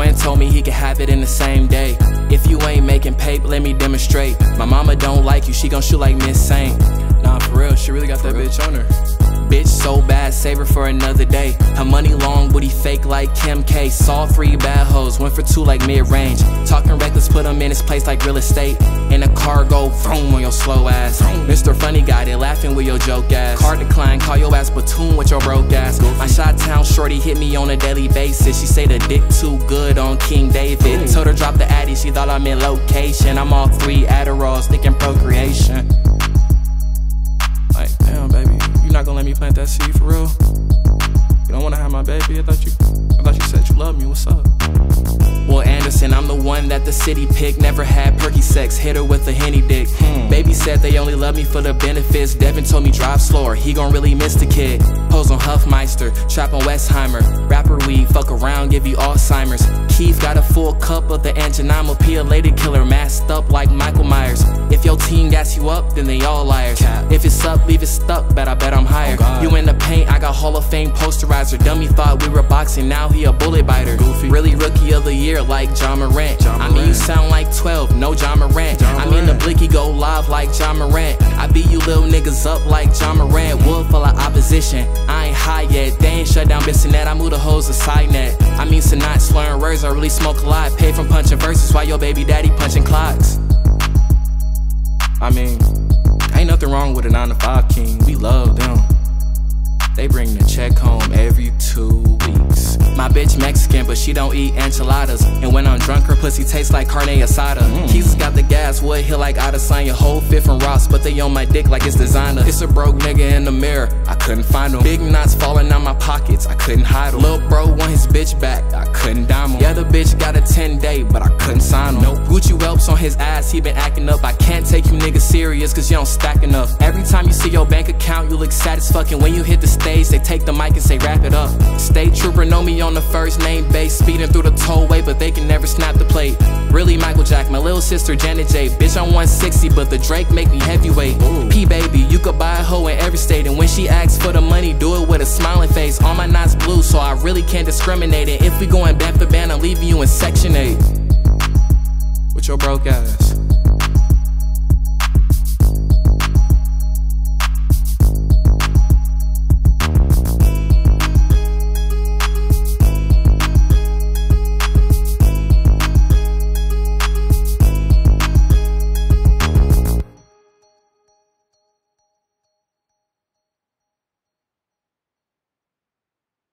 twin told me he could have it in the same day. If you ain't making paper, let me demonstrate. My mama don't like you, she gon' shoot like Miss Saint. Nah, for real, she really got that bitch on her. Bitch so bad, save her for another day. Her money long, booty fake like Kim K. Saw 3 bad hoes, went for 2 like mid-range. Talking reckless, put him in his place like real estate. In a car, go vroom on your slow ass. Mr. Funny Guy, they laughing with your joke ass. Car decline, call your ass platoon with your broke ass. My Chi-Town shorty hit me on a daily basis. She say the dick too good on King David. Told her drop the addy, she thought I'm in location. I'm all 3 Adderalls, thinking procreation. Like, damn, baby, you not gonna let me plant that seed for real? You don't wanna have my baby? I thought you said you love me. What's up? Well, Anderson, I'm the one that the city picked. Never had perky sex, hit her with a Henny dick. Baby said they only love me for the benefits. Devin told me drive slower, he gon' really miss the kid. Pose on Huffmeister, trap on Westheimer. Rapper weed, fuck around, give you Alzheimer's. Keith got a full cup of the Angenama Pia lady killer, masked up like Michael Myers. If your team gas you up, then they all liars. If it's up, leave it stuck, I bet I'm higher. You in the paint, I got Hall of Fame posterizer. Dummy thought we were boxing, now he a bullet biter. Really rookie of the year like John Morant. I mean you sound like 12, no John Morant. I'm in the blicky, go live like John Morant. I beat you little niggas up like John Morant. Wood full of opposition, I ain't high yet. They ain't shut down Bissonnet, I move the hoes to side net. I mean Sinat slurring words, I really smoke a lot. Pay from punching verses while your baby daddy punching clocks. I mean, ain't nothing wrong with a 9 to 5 king, we love them. They bring the check home every 2 weeks. My bitch Mexican, but she don't eat enchiladas. And when I'm drunk, her pussy tastes like Carne Asada. Keys got the gas, Wood Hill like Adesanya. Whole fit from Ross, but they on my dick like it's designer. It's a broke nigga in the mirror, I couldn't find him. Big knots falling out my pockets, I couldn't hide him. Lil' bro want his bitch back, I couldn't dime him. The other bitch got a 10-day, but I couldn't sign him. Gucci whelps on his ass, he been acting up. I can't take you niggas serious, cause you don't stack enough. Every time you see your bank account, you look sad as fucking. When you hit the stage, they take the mic and say wrap it up. State trooper know me on the first name base, speeding through the tollway, but they can never snap the plate. Really Michael Jack, my little sister Janet J. Bitch I'm 160, but the Drake make me heavyweight. P baby, you could buy a hoe in every state, and when she asks for the money, do it with a smiling face. All my knots blue, so I really can't discriminate. And if we going band for band, I'm leaving you in section 8 with your broke ass.